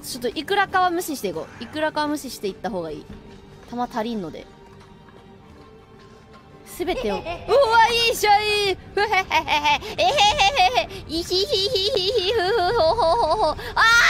ちょっといくらかは無視していこう。いくらかは無視していった方がいい。弾足りんので。すべてを。うわ、いいしょい。ふへへへへ。えへへへへ。いひひひひひふふほほほほ。あ